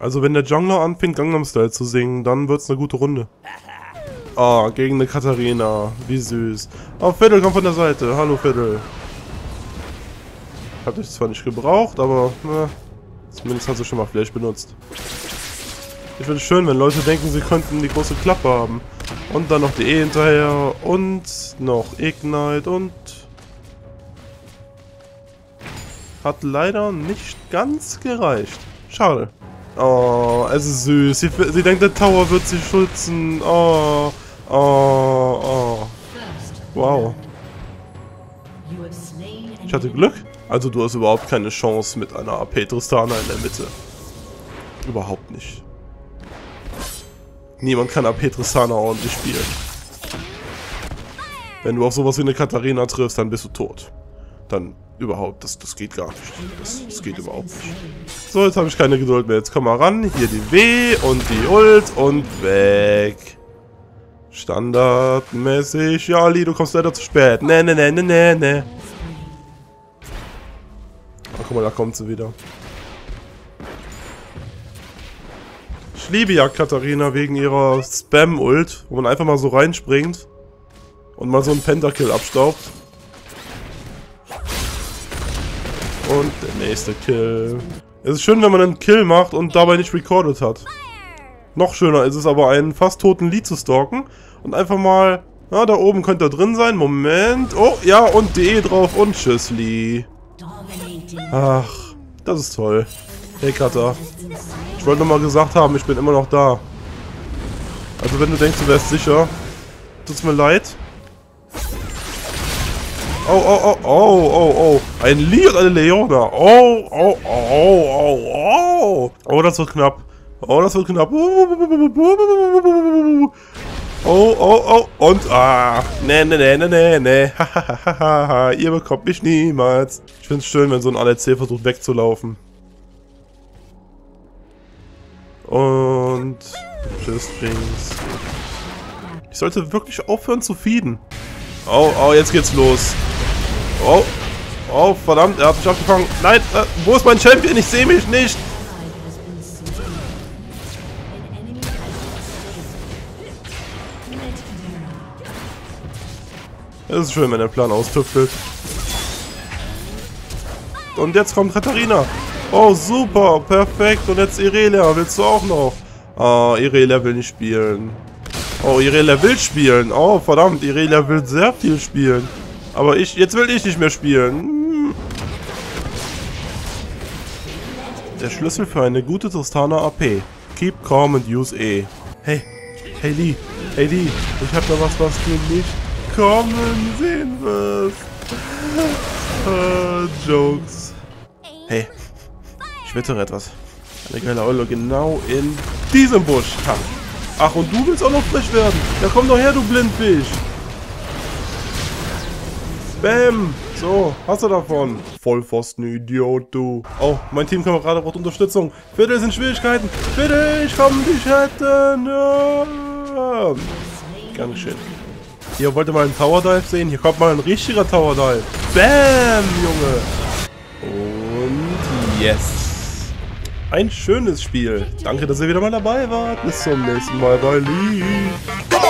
Also wenn der Jungler anfängt, Gangnam Style zu singen, dann wird's eine gute Runde. Ah, gegen eine Katharina. Wie süß. Oh, Fiddle kommt von der Seite. Hallo, Fiddle. Hab ich zwar nicht gebraucht, aber zumindest hast du schon mal Flash benutzt. Ich finde es schön, wenn Leute denken, sie könnten die große Klappe haben. Und dann noch die E hinterher und noch Ignite und... Hat leider nicht ganz gereicht. Schade. Oh, es ist süß. Sie denkt, der Tower wird sie schützen. Oh, oh, oh. Wow. Ich hatte Glück. Also du hast überhaupt keine Chance mit einer AP Tristana in der Mitte. Überhaupt nicht. Niemand kann AP Tristana ordentlich spielen. Wenn du auf sowas wie eine Katharina triffst, dann bist du tot. Dann überhaupt, das geht gar nicht. Das geht überhaupt nicht. So, jetzt habe ich keine Geduld mehr. Jetzt komm mal ran. Hier die W und die Ult und weg. Standardmäßig. Ja, Ali, du kommst leider zu spät. Ne. Ach, guck mal, da kommt sie wieder. Ich liebe ja Katharina wegen ihrer Spam-Ult, wo man einfach mal so reinspringt und mal so einen Pentakill abstaubt. Und der nächste Kill. Es ist schön, wenn man einen Kill macht und dabei nicht recorded hat. Noch schöner ist es aber, einen fast toten Lee zu stalken und einfach mal... Na, da oben könnte er drin sein. Moment. Oh, ja, und DE drauf und tschüss, Lee. Ach, das ist toll. Hey, Kata. Ich wollte nochmal gesagt haben, ich bin immer noch da. Also wenn du denkst, du wärst sicher, tut's mir leid. Oh. Ein Lee und eine Leona. Oh, das wird knapp. Oh. Und, ne. Hahaha. Ihr bekommt mich niemals. Ich find's schön, wenn so ein ADC versucht wegzulaufen. Und... Tschüss, Jinx. Ich sollte wirklich aufhören zu feeden. Oh, jetzt geht's los. Oh, verdammt, er hat mich abgefangen. Nein, wo ist mein Champion? Ich sehe mich nicht. Es ist schön, wenn der Plan austüftelt. Und jetzt kommt Katharina. Oh, super, perfekt. Und jetzt Irelia, willst du auch noch? Ah, Irelia will nicht spielen. Oh, Irelia will spielen. Oh, verdammt, Irelia will sehr viel spielen. Aber jetzt will ich nicht mehr spielen. Der Schlüssel für eine gute Tristana AP. Keep calm and use E. Hey Lee, ich hab da was du nicht kommen sehen wirst. Jokes. Hey, ich wittere etwas. Eine geile Eule genau in diesem Busch. Ha. Ach, und du willst auch noch frisch werden? Ja, komm doch her, du Blindfisch. Bäm. So, hast du davon. Vollpfosten-Idiot, du. Oh, mein Teamkamerad braucht Unterstützung. Fiddle sind Schwierigkeiten. Fiddle, ich komm dich retten. Ja. Ganz schön. Hier, wollt ihr mal einen Tower Dive sehen? Hier kommt mal ein richtiger Tower Dive. Bäm, Junge. Und yes. Ein schönes Spiel. Danke, dass ihr wieder mal dabei wart. Bis zum nächsten Mal bei Lee.